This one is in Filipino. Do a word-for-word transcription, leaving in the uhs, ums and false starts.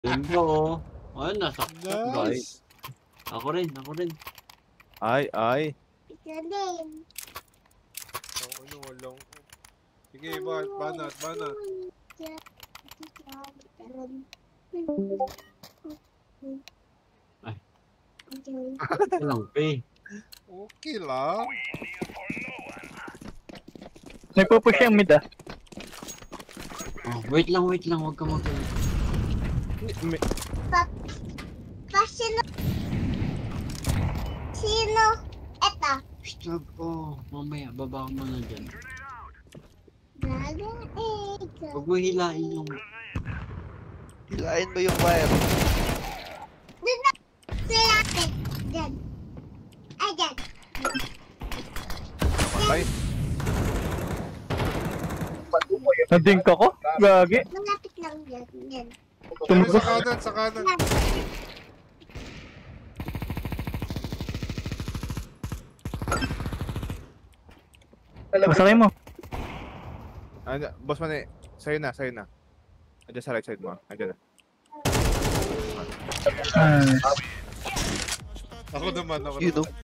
Ganda oh. Ayun, nasaksak guys. Nice. Ako rin, ako rin. Ay, ay. Oh, ano, walang... Sige, ba banat, banat. Ay. Okay lang, P. Okay lang. Nagpo-push yung mid ah. Oh, wait lang, wait lang. Huwag ka mag-ulit. May- Pa, sino? Sino? Eto. Stop ko. Mamaya, baba ko muna dyan. Dragon Egg. Huwag mo hilain yung... Hilain mo yung wire. Doon na. Silapit. Diyan. Ay, diyan. Patay. Nadink ako? Gagi. Malapit lang dyan. Diyan. Pero sa kanan, sa kanan. Masakay mo. Ano, boss man eh. Sa'yo na, sa'yo na. Andiyan sa right side mo. Andiyan na. Ah. Ako naman, ako You naman. know.